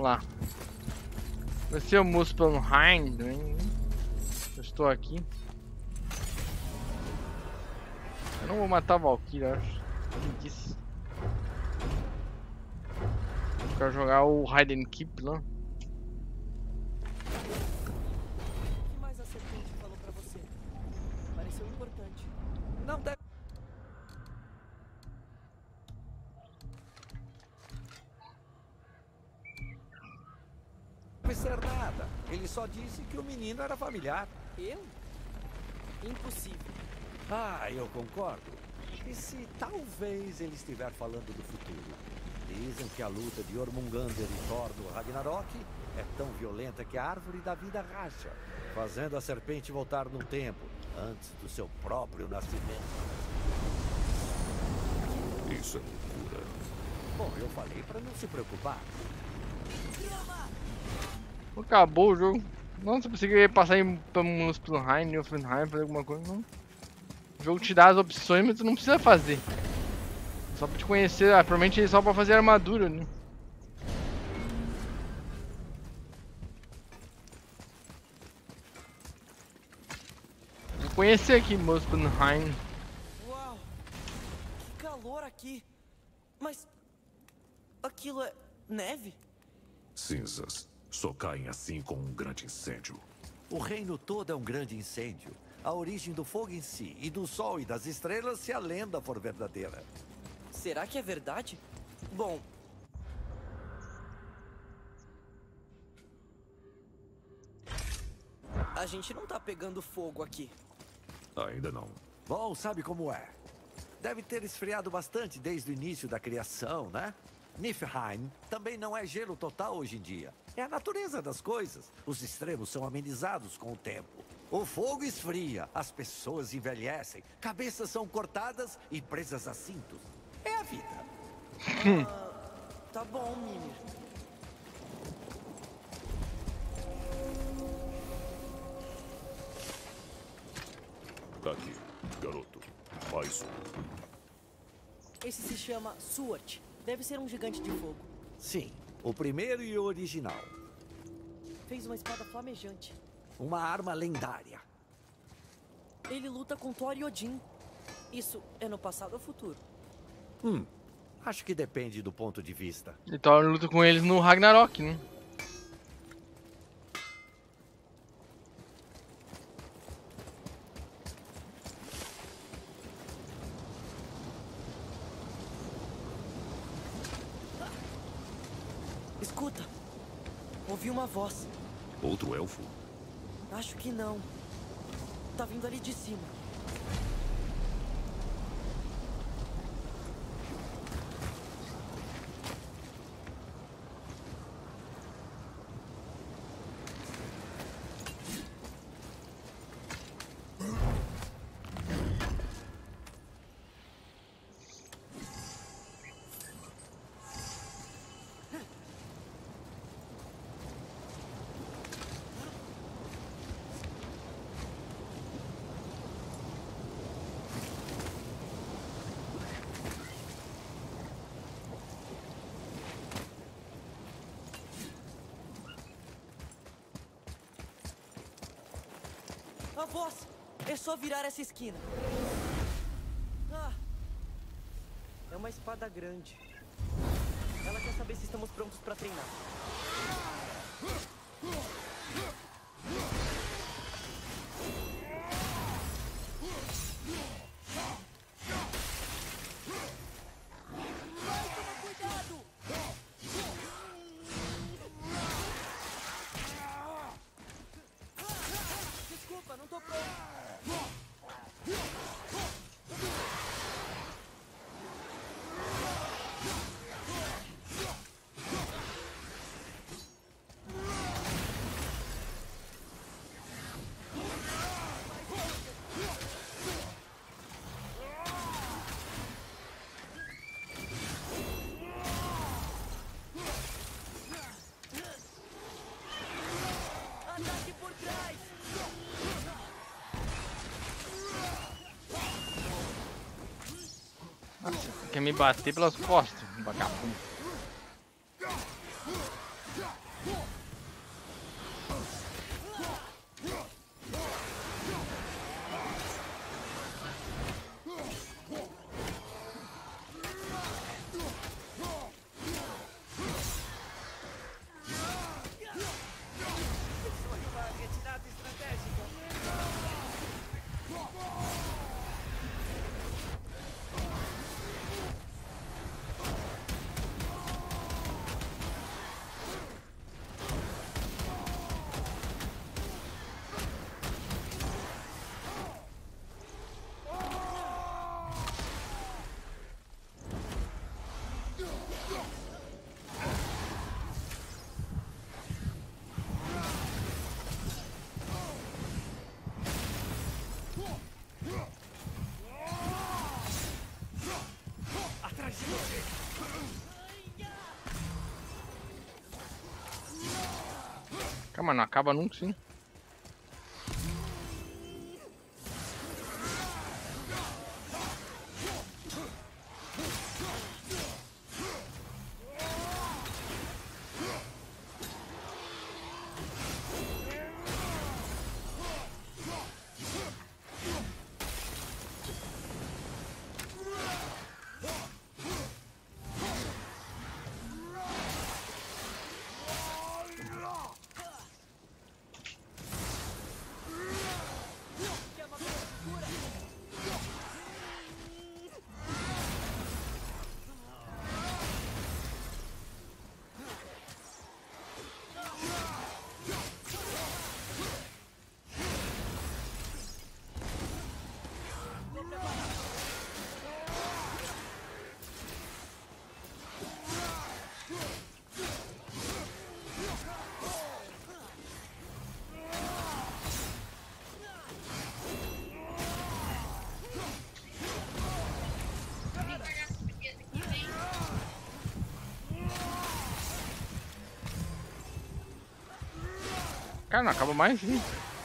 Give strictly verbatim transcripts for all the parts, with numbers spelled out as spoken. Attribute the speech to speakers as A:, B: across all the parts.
A: Lá. Vai ser o Muspelheim também. Eu estou aqui. Eu não vou matar a Valkyrie, acho. Quem disse? Eu quero jogar o Hide and Keep lá.
B: O que mais a serpente falou pra você? Pareceu importante.
C: Não deve ser nada. Ele só disse que o menino era familiar.
B: Eu? Impossível.
C: Ah, eu concordo. E se talvez ele estiver falando do futuro? Dizem que a luta de Jormungandr e Thor no Ragnarok é tão violenta que a árvore da vida racha, fazendo a serpente voltar no tempo, antes do seu próprio nascimento.
D: Isso é loucura.
C: Bom, eu falei pra não se preocupar.
A: Acabou o jogo. Nossa, eu pensei que eu ia passar em Muspelheim, Niflheim, fazer alguma coisa. Não. O jogo te dá as opções, mas tu não precisa fazer. Só pra te conhecer, ah, provavelmente é só pra fazer armadura, né? Vou conhecer aqui Muspelheim.
B: Uau! Que calor aqui! Mas... aquilo é... neve?
D: Cinzas só caem assim com um grande incêndio.
C: O reino todo é um grande incêndio. A origem do fogo em si, e do sol e das estrelas, se a lenda for verdadeira.
B: Será que é verdade? Bom... a gente não tá pegando fogo aqui.
D: Ainda não.
C: Bom, sabe como é? Deve ter esfriado bastante desde o início da criação, né? Niflheim também não é gelo total hoje em dia. É a natureza das coisas. Os extremos são amenizados com o tempo. O fogo esfria, as pessoas envelhecem, cabeças são cortadas e presas a cintos. É a vida.
B: Ah, tá bom, Mimir.
D: Tá aqui, garoto. Mais um.
B: Esse se chama Suat. Deve ser um gigante de fogo.
C: Sim, o primeiro e o original.
B: Fez uma espada flamejante.
C: Uma arma lendária.
B: Ele luta com Thor e Odin. Isso é no passado ou futuro?
C: Hum, acho que depende do ponto de vista.
A: E Thor luta com eles no Ragnarok, né?
B: Escuta. Ouvi uma voz.
D: Outro elfo?
B: Acho que não. Tá vindo ali de cima. A voz! É só virar essa esquina. Ah! É uma espada grande. Ela quer saber se estamos prontos para treinar. Desculpa, não tô pronto. Ataque por trás!
A: Quer me bater pelas costas, vagabundo. mas não acaba nunca, sim. Cara, não acaba mais, sim.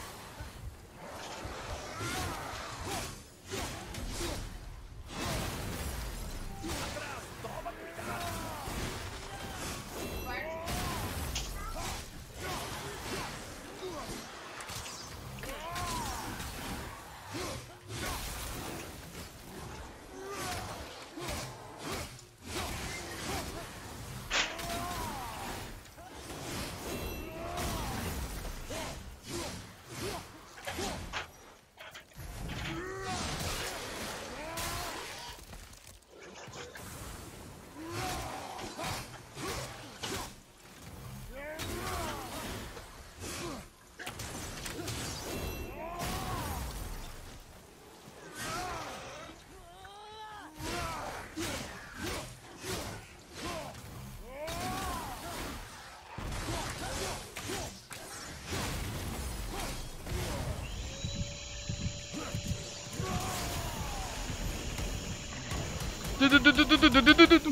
A: Du, du, du, du, du, du, du, du, du, du.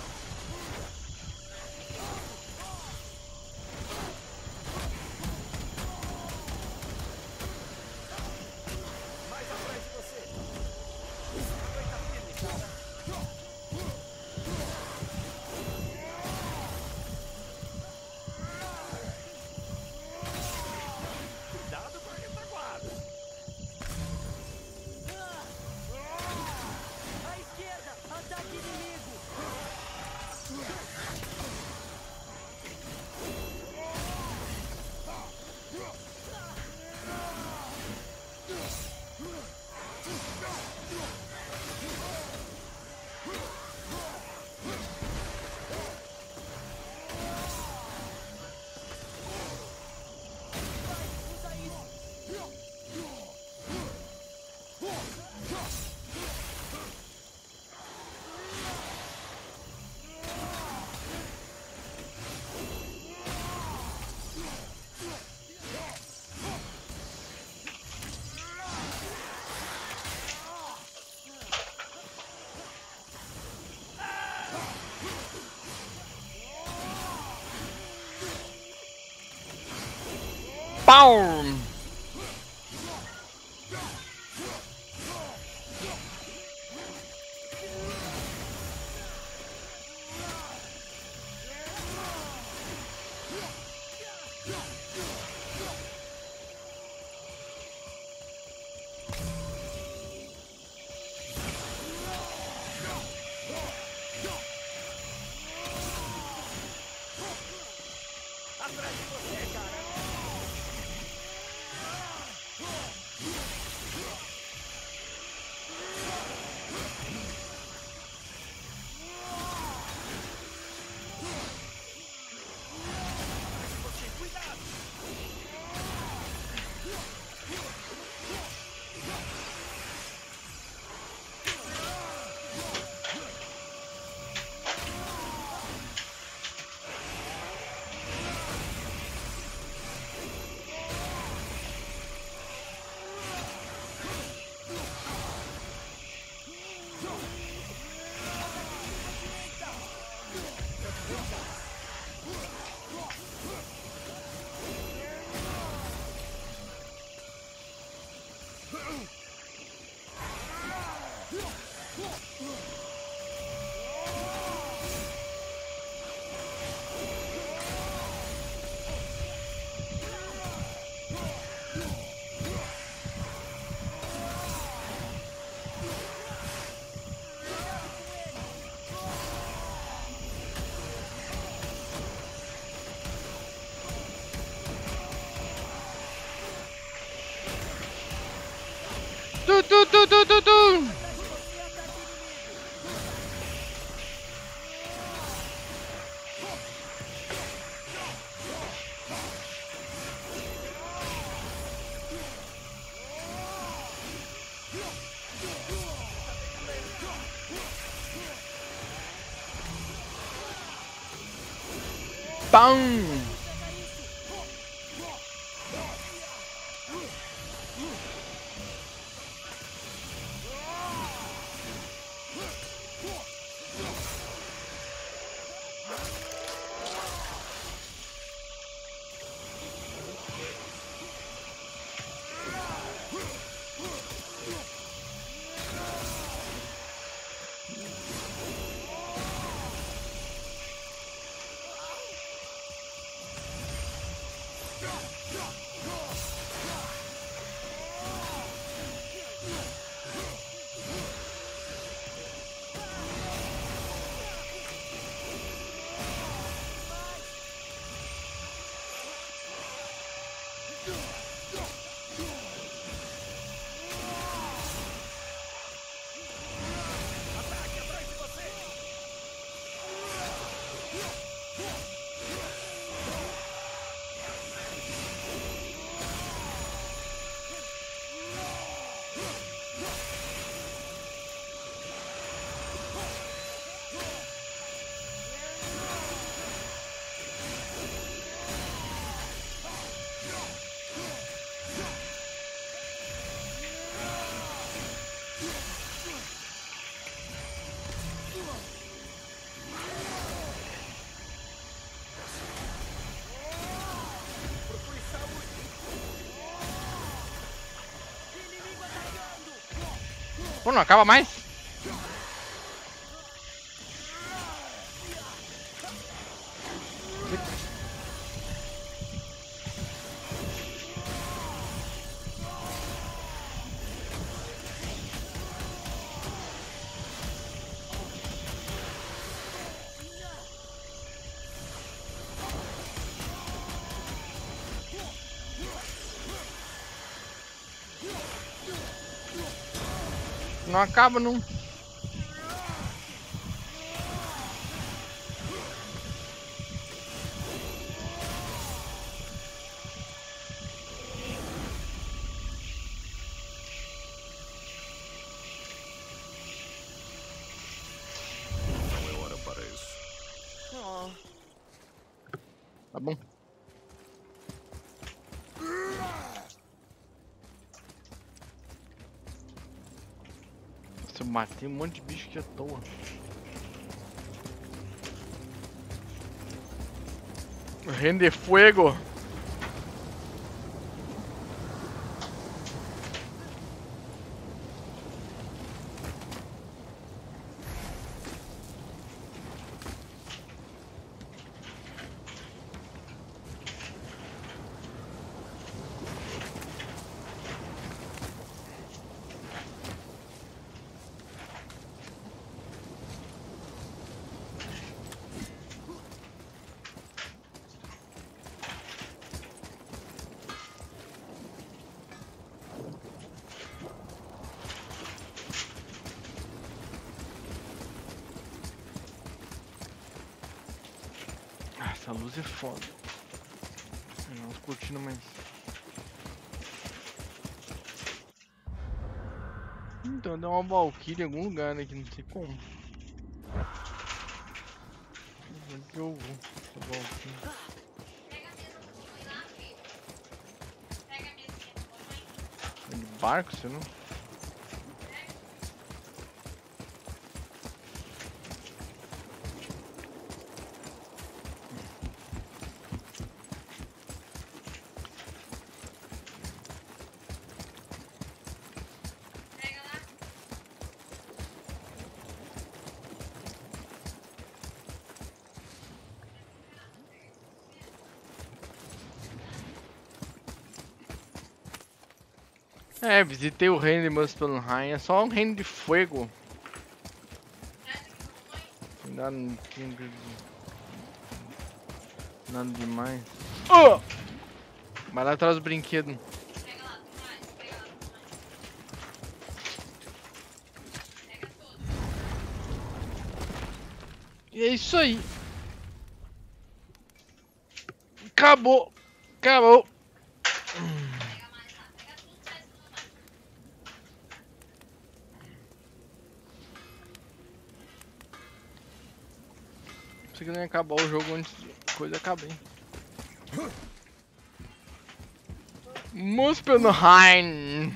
A: Pau! Tu, tu, tu, tu, tu, tu. Pam! Pô, não acaba mais? Não acaba, não.
D: Não é hora para isso.
B: Oh,
A: Tá bom. Nossa, eu matei um monte de bicho aqui à toa. Rende fuego. Ah, essa luz é foda. Não tô curtindo mais. Então deu uma Valkyrie em algum lugar aqui, não sei como. Onde que eu vou? Essa Valkyrie. É de barco, você não? É, visitei o reino de Muspelheim, é só um reino de fogo. Nada, nada demais. Oh! Vai lá atrás do brinquedo.
E: Pega lá, tem mais, pega lá, tem mais. Pega tudo.
A: E é isso aí. Acabou. Acabou.
E: Pega mais lá, pega tudo, sai tudo mais.
A: Pensei que não ia acabar o jogo antes de coisa acabar, hein? Muspelheim.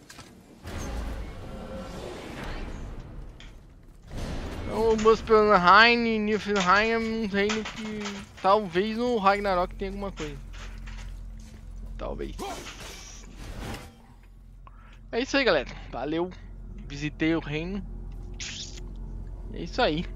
A: O Muspelheim e Niflheim é um reino que talvez no Ragnarok tenha alguma coisa. Talvez. É isso aí, galera. Valeu. Visitei o reino. É isso aí.